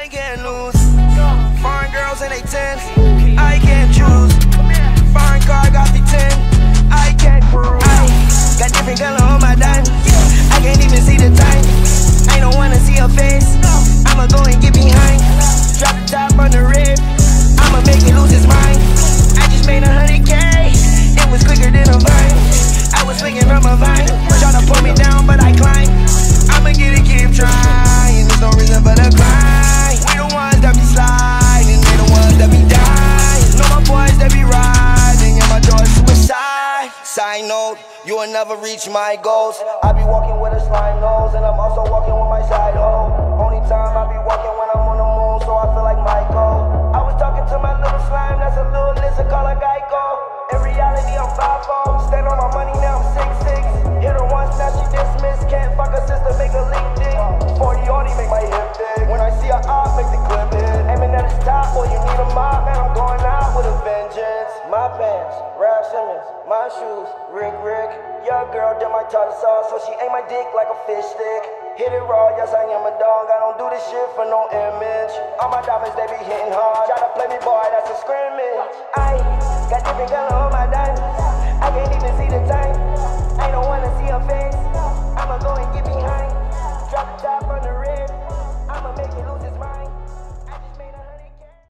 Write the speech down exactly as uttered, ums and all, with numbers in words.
I can't lose. Foreign girls in they tens, I can't choose. Foreign car got the ten, I can't prove. I got different color on my dime, I can't even see the time. I don't wanna see her face, I'ma go and get behind. Drop the top on the rib, I'ma make it lose his mind. I just made a hundred K, it was quicker than a vine. I was swinging from a vine, trying to pull me down but I climbed. I'ma get it, keep trying, there's no reason for the climb. We the ones that be sliding, they the ones that be dying. Know my boys that be riding, and my door's suicide. Side note, you will never reach my goals. I be walking with a slime nose, and I'm also walking with my side hoe. Only time I be walking when I'm on the moon, so I feel like Michael. I was talking to my little slime, that's a little lizard, call her Geico. In reality, I'm five four, stand on my money now, I'm six six. Hit her once, now she dismissed, can't fuck her sister, make her leak dick. forty already make my hip big, when I see her out, make the clip hit. Aiming at his top, boy, you need a mop, man, I'm going out with a vengeance. My pants, Ralph Simmons, my shoes, Rick Rick. Young girl did my tartar sauce, so she ate my dick like a fish stick. Hit it raw, yes I am a dog, I don't do this shit for no image. All my diamonds, they be hitting hard, try to play me boy, that's a scrimmage. I got different color on my diamonds, I can't even see the time.